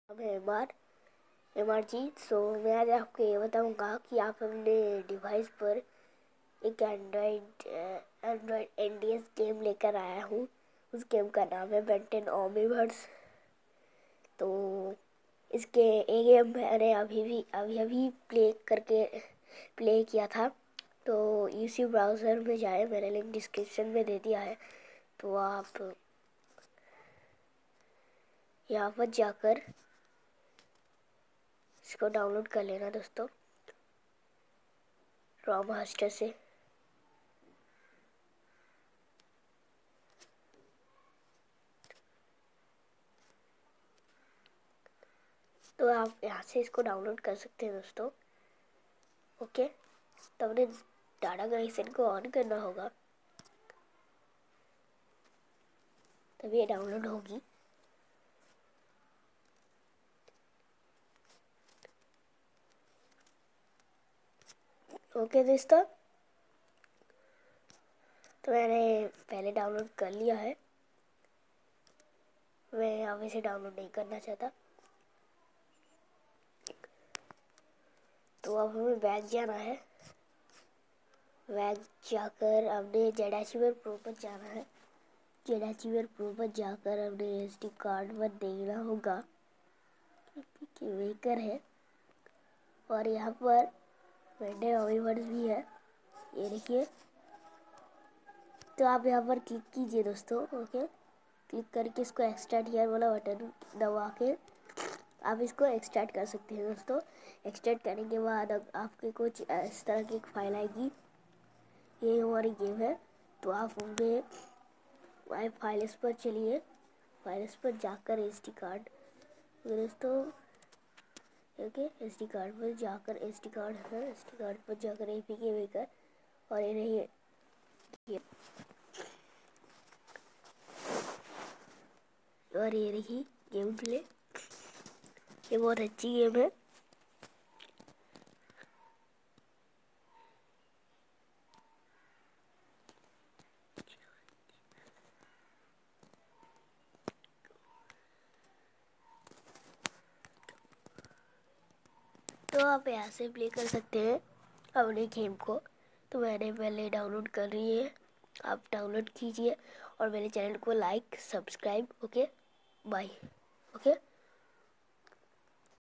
मैं M R G. मैं आज आपको ये बताऊंगा कि आप अपने डिवाइस पर एक एंड्रॉयड NDS गेम लेकर आया हूँ। उस गेम का नाम है बेंटेन ओमनीवर्स। तो इसके ये गेम मैंने अभी प्ले किया था। तो इसी ब्राउज़र में जाए, मैंने लिंक डिस्क्रिप्शन में दे दिया है। तो आप यहाँ पर जाकर इसको डाउनलोड कर लेना दोस्तों, रॉम मास्टर से। तो आप यहाँ से इसको डाउनलोड कर सकते हैं दोस्तों। ओके, तो अपने डाटा कनेक्शन को ऑन करना होगा, तभी ये डाउनलोड होगी। ओके दोस्तों, तो मैंने पहले डाउनलोड कर लिया है। मैं अब इसे डाउनलोड नहीं करना चाहता। तो अब हमें बैक जाना है। बैक जाकर अपने जेड प्रो पर जाना है। जेड प्रो पर जाकर अपने SD कार्ड पर देखना होगा कि वेकर है, और यहाँ पर बेंटेन ओमनीवर्स भी है, ये देखिए। तो आप यहाँ पर क्लिक कीजिए दोस्तों। ओके, क्लिक करके इसको एक्सट्रैक्ट हियर वाला बटन दबा के आप इसको एक्सट्रैक्ट कर सकते हैं दोस्तों। एक्सट्रैक्ट करने के बाद अब आपके कुछ इस तरह की एक फाइल आएगी। ये हमारी गेम है। तो आप उनमें फाइल्स पर चलिए, फाइल्स पर जाकर SD कार्ड दोस्तों। ओके, SD कार्ड पर जाकर SD कार्ड पर जाकर APK मेकर, और ये नहीं और ये रही गेम प्ले। ये बहुत अच्छी गेम है। तो आप यहाँ से प्ले कर सकते हैं अपने गेम को। तो मैंने पहले डाउनलोड कर ली है, आप डाउनलोड कीजिए और मेरे चैनल को like subscribe. Okay, bye. Okay.